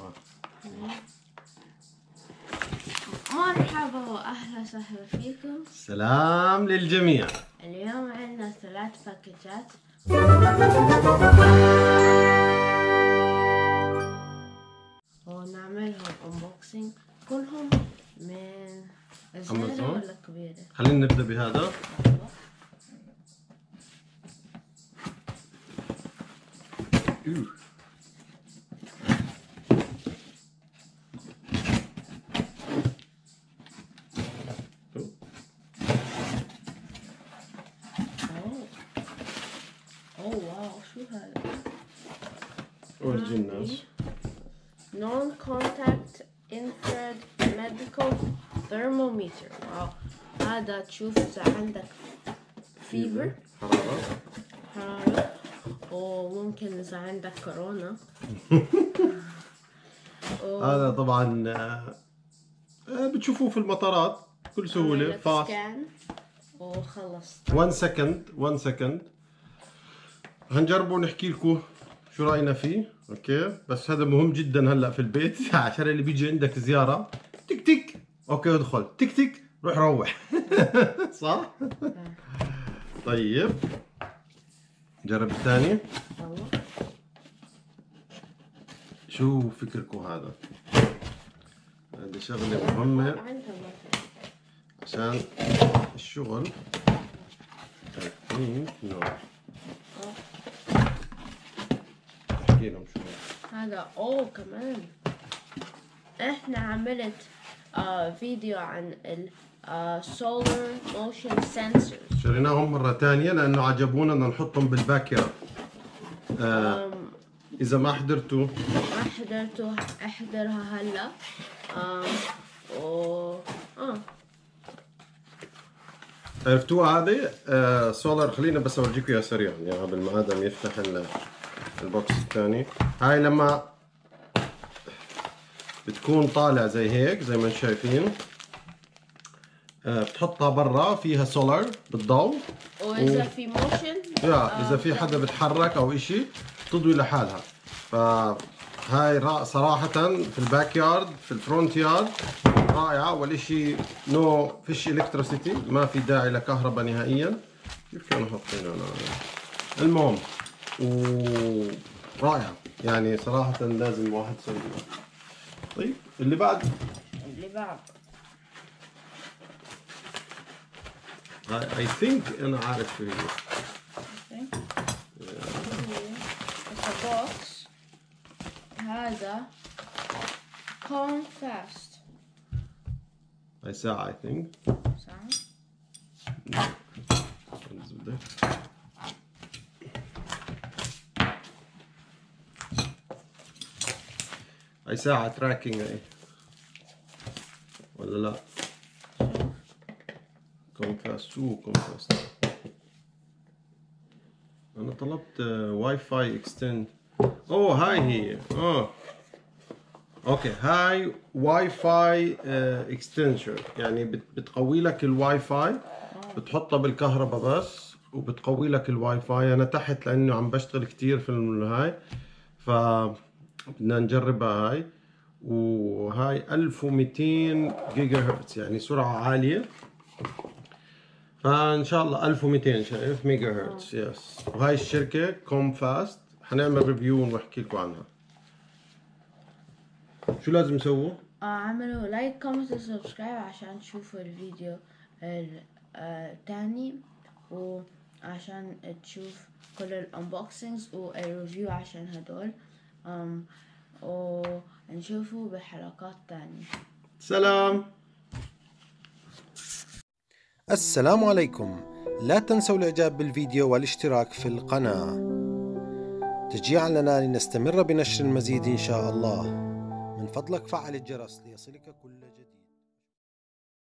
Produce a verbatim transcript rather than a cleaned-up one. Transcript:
مرحبا واهلا وسهلا فيكم. سلام للجميع. اليوم عندنا ثلاث باكيتات ونعملهم انبوكسينج كلهم من صغيرة ولا كبيرة. خلينا نبدأ بهذا. اوه واو شو هذا؟ ورجي الناس. Non contact infrared medical thermometer. واو هذا تشوف إذا عندك فيبر حرارة حرارة وممكن إذا عندك كورونا. هذا طبعا بتشوفوه في المطارات بكل سهولة. فاست وخلص. one second one second هنجربه ونحكي لكم شو رأينا فيه. اوكي بس هذا مهم جدا هلا في البيت عشان اللي بيجي عندك زيارة تك تك اوكي ادخل تك تك روح روح. صح؟ طيب جرب الثاني. شو فكركم هذا؟ هذه شغلة مهمة عشان الشغل. نو احكي لهم شو هذا. اوه كمان احنا عملت آه فيديو عن ال سولار موشن سنسورز. شريناهم مرة ثانية لأنه عجبونا بدنا نحطهم بالباك يارد. آه إذا ما حضرتوا ما حضرتوا احضرها هلا. آه و اه عرفتوها هذه آه سولار. خلينا بس أورجيكم إياها سريعا يعني قبل ما آدم يفتح البوكس الثاني. هاي لما بتكون طالع زي هيك زي ما انتم شايفين آه بتحطها برا فيها سولار بالضوء. واذا و... في موشن يا آه اذا في حدا بتحرك او اشي تضوي لحالها. فهاي صراحة في الباك يارد في الفرونت يارد رائعة. والاشي نو فيش الكتريسيتي ما في داعي لكهرباء نهائيا. كيف كانوا حاطين انا المهم ورائعة يعني صراحة لازم واحد يسويها. طيب اللي بعد اللي بعد I think أنا عارف شو هي. box هذا come fast. هاي ساعة I think. ساعة. هاي ساعة تراكينج هاي ولا لا؟ كوم فاست. شو كوم فاست؟ أنا طلبت واي فاي اكستند. أوه هاي هي. أوه أوكي هاي واي فاي اكستنشن يعني بتقوي لك الواي فاي. بتحطها بالكهرباء بس وبتقوي لك الواي فاي. أنا تحت لأنه عم بشتغل كتير في الهاي ف بدنا نجربها هاي. وهاي ألف ومئتين جيجا هرتز يعني سرعة عالية. فإن شاء الله ألف ومئتين شايف ميجا هرتز. يس. وهاي الشركة كوم فاست حنعمل ريفيو ونحكي لكم عنها. شو لازم نسوي؟ اه اعملوا لايك كومنت وسبسكرايب عشان تشوفوا الفيديو الثاني وعشان تشوف كل الانبوكسينجز والريفيو عشان هدول. أم ونشوفوا بحلقات تانية. سلام. السلام عليكم. لا تنسوا الاعجاب بالفيديو والاشتراك في القناة تشجيعا لنا لنستمر بنشر المزيد إن شاء الله. من فضلك فعل الجرس ليصلك كل جديد.